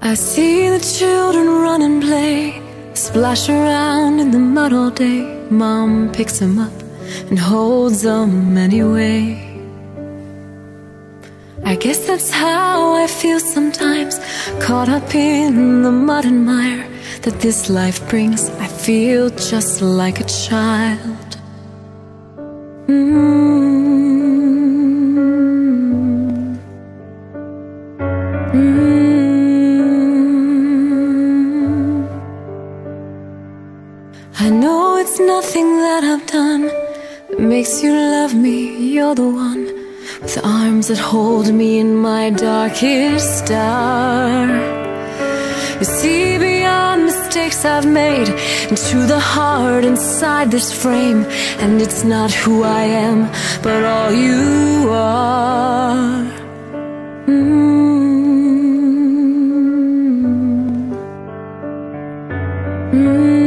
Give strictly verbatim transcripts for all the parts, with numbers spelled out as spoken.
I see the children run and play, splash around in the mud all day. Mom picks them up and holds them anyway. I guess that's how I feel sometimes, caught up in the mud and mire that this life brings. I feel just like a child. Mm-hmm. Mm-hmm. I know it's nothing that I've done that makes you love me. You're the one with arms that hold me in my darkest hour. You see beyond mistakes I've made into the heart inside this frame, and it's not who I am, but all you are. Mm-hmm. Mm-hmm.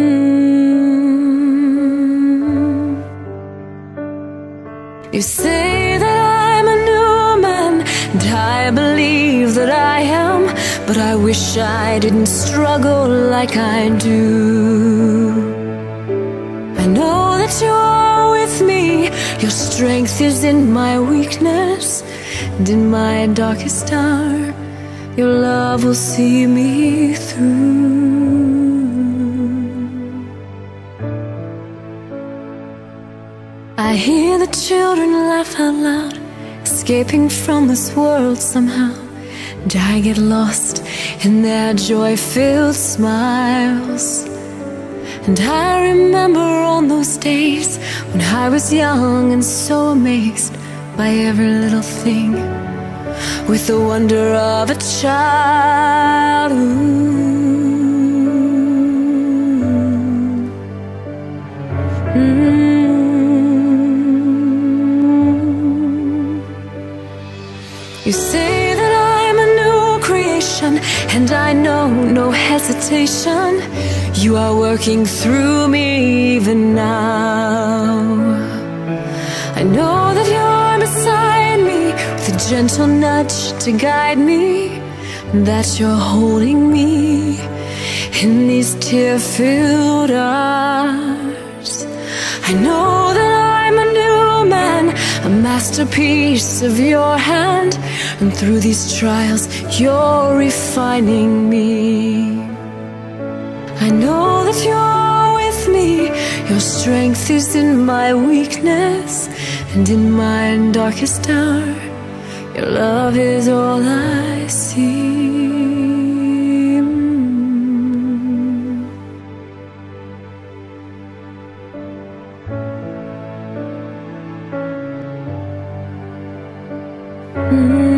You say that I'm a new man, and I believe that I am, but I wish I didn't struggle like I do. I know that you're with me, your strength is in my weakness, and in my darkest hour, your love will see me through. I hear the children laugh out loud, escaping from this world somehow, and I get lost in their joy-filled smiles. And I remember on those days when I was young and so amazed by every little thing, with the wonder of a child. Ooh. Mm-hmm. You say that I'm a new creation, and I know no hesitation. You are working through me even now. I know that you're beside me with a gentle nudge to guide me, and that you're holding me in these tear-filled arms. I know that I'm a new man, a masterpiece of your hand, and through these trials you're refining me. I know that you're with me, your strength is in my weakness, and in my darkest hour, your love is all I see. Mm-hmm.